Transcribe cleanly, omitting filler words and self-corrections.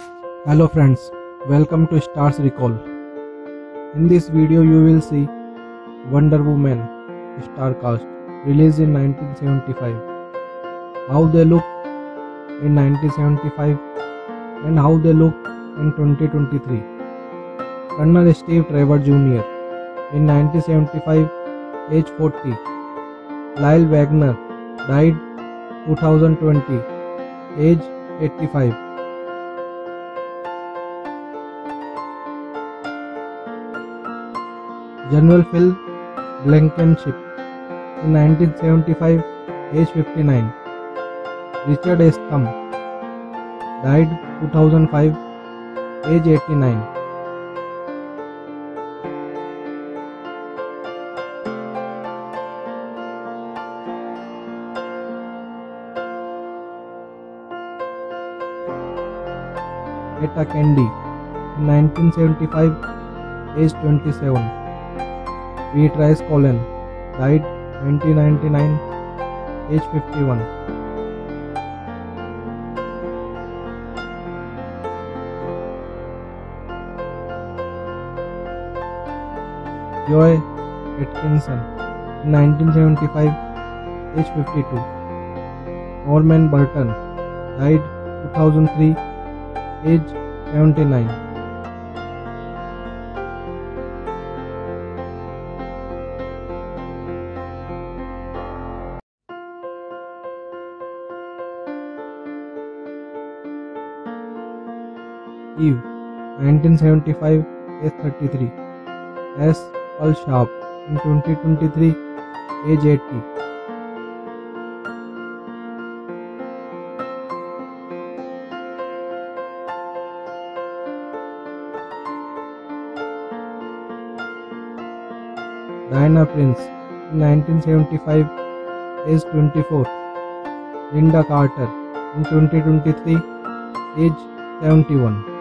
Hello friends, welcome to Stars Recall. In this video you will see Wonder Woman star cast released in 1975, how they look in 1975 and how they look in 2023. Colonel Steve Trevor Jr. in 1975, age 40. Lyle Waggoner died 2020, age 85. General Phil Blankenship in 1975, age 59. Richard S. Thumb died 2005, age 89. Etta Candy in 1975, age 27. Beatrice Colin died 1999, age 51. Joy Atkinson in 1975, age 52. Norman Burton died 2003, age 79. Eve 1975, age 33. S. Paul Sharp in 2023, age 80. Diana Prince in 1975, age 24. Lynda Carter in 2023, age 71.